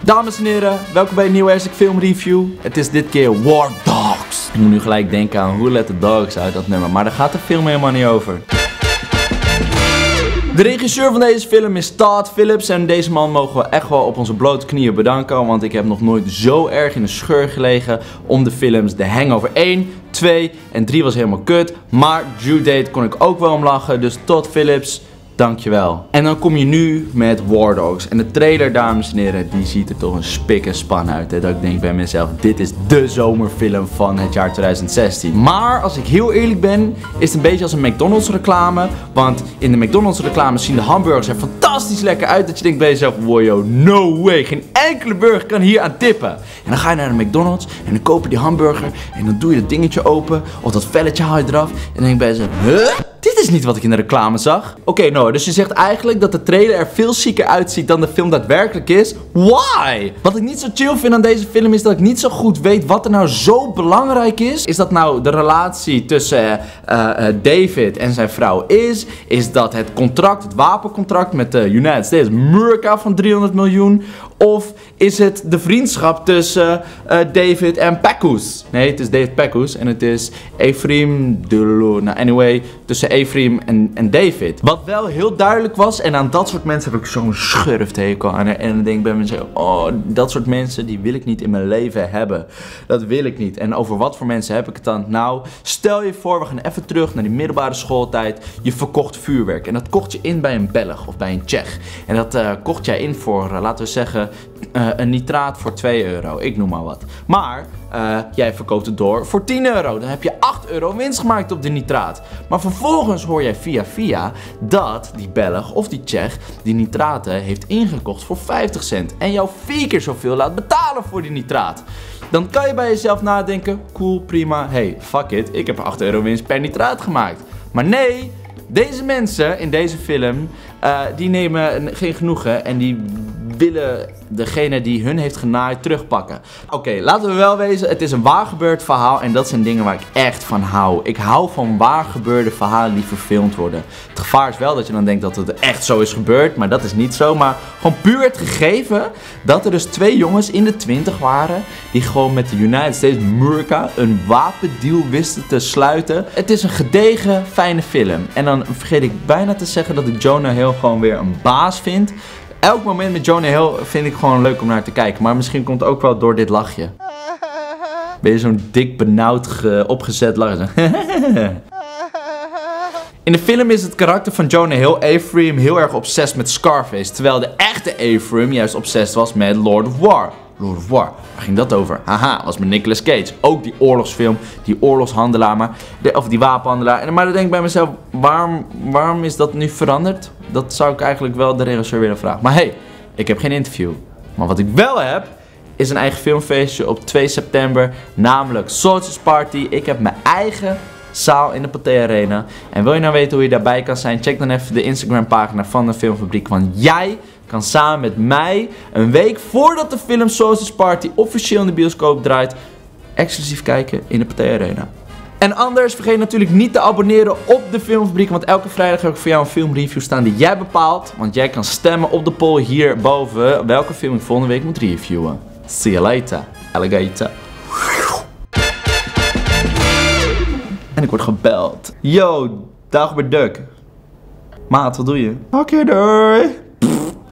Dames en heren, welkom bij een nieuwe Ersik Film Review. Het is dit keer War Dogs. Ik moet nu gelijk denken aan Who Let the Dogs uit dat nummer, maar daar gaat de film helemaal niet over. De regisseur van deze film is Todd Phillips en deze man mogen we echt wel op onze blote knieën bedanken, want ik heb nog nooit zo erg in de scheur gelegen om de films. The Hangover 1, 2 en 3 was helemaal kut, maar Due Date kon ik ook wel om lachen, dus Todd Phillips, dankjewel. En dan kom je nu met War Dogs. En de trailer, dames en heren, die ziet er toch een spik en span uit. Hè? Dat ik denk bij mezelf, dit is de zomerfilm van het jaar 2016. Maar als ik heel eerlijk ben, is het een beetje als een McDonald's reclame. Want in de McDonald's reclame zien de hamburgers er fantastisch lekker uit. Dat je denkt bij jezelf, wow yo, no way. Geen enkele burger kan hier aan tippen. En dan ga je naar de McDonald's en dan koop je die hamburger. En dan doe je dat dingetje open. Of dat velletje haal je eraf. En dan denk je bij jezelf, huh? Dit is niet wat ik in de reclame zag. Oké, Noah, dus je zegt eigenlijk dat de trailer er veel zieker uitziet dan de film daadwerkelijk is. Why? Wat ik niet zo chill vind aan deze film is dat ik niet zo goed weet wat er nou zo belangrijk is. Is dat nou de relatie tussen David en zijn vrouw is? Is dat het contract, het wapencontract met de United States America van 300 miljoen? Of is het de vriendschap tussen David en Pecos? Nee, het is David Pecos en het is Ephraim Delo. Nou, anyway, tussen Ephraim en David. Wat wel heel duidelijk was, en aan dat soort mensen heb ik zo'n schurfthekel aan. En dan denk ik bij mezelf, oh, dat soort mensen, die wil ik niet in mijn leven hebben. Dat wil ik niet. En over wat voor mensen heb ik het dan? Nou, stel je voor, we gaan even terug naar die middelbare schooltijd. Je verkocht vuurwerk. En dat kocht je in bij een Belg of bij een Tsjech. En dat kocht jij in voor, laten we zeggen, een nitraat voor 2 euro. Ik noem maar wat. Maar jij verkoopt het door voor 10 euro. Dan heb je 8 euro winst gemaakt op de nitraat. Maar vervolgens hoor jij via dat die Belg of die Tsjech die nitraten heeft ingekocht voor 50 cent. En jou 4 keer zoveel laat betalen voor die nitraat. Dan kan je bij jezelf nadenken, cool, prima, hey, fuck it, ik heb 8 euro winst per nitraat gemaakt. Maar nee, deze mensen in deze film, die nemen geen genoegen en die willen degene die hun heeft genaaid terugpakken. Oké, laten we wel wezen, het is een waargebeurd verhaal en dat zijn dingen waar ik echt van hou. Ik hou van waargebeurde verhalen die verfilmd worden. Het gevaar is wel dat je dan denkt dat het echt zo is gebeurd, maar dat is niet zo. Maar gewoon puur het gegeven dat er dus 2 jongens in de 20 waren die gewoon met de United States America een wapendeal wisten te sluiten. Het is een gedegen, fijne film. En dan vergeet ik bijna te zeggen dat ik Jonah Hill gewoon weer een baas vind. Elk moment met Jonah Hill vind ik gewoon leuk om naar te kijken. Maar misschien komt het ook wel door dit lachje. Ben je zo'n dik benauwd opgezet lachen. In de film is het karakter van Jonah Hill, Ephraim, heel erg obsessed met Scarface. Terwijl de echte Ephraim juist obsessed was met Lord of War. Lord of War, waar ging dat over? Haha, was met Nicolas Cage. Ook die oorlogsfilm, die oorlogshandelaar, of die wapenhandelaar. Maar dan denk ik bij mezelf, waarom is dat nu veranderd? Dat zou ik eigenlijk wel de regisseur willen vragen. Maar hey, ik heb geen interview. Maar wat ik wel heb, is een eigen filmfeestje op 2 september. Namelijk Sausage Party. Ik heb mijn eigen zaal in de Pathé Arena. En wil je nou weten hoe je daarbij kan zijn? Check dan even de Instagram pagina van de Filmfabriek. Want jij kan samen met mij een week voordat de film Sausage Party officieel in de bioscoop draait, exclusief kijken in de Pathé Arena. En anders vergeet natuurlijk niet te abonneren op de Filmfabriek, want elke vrijdag heb ik voor jou een filmreview staan die jij bepaalt. Want jij kan stemmen op de poll hierboven welke film ik volgende week moet reviewen. See you later, alligator. En ik word gebeld. Yo, Dagobert Duck. Maat, wat doe je? Oké, doei.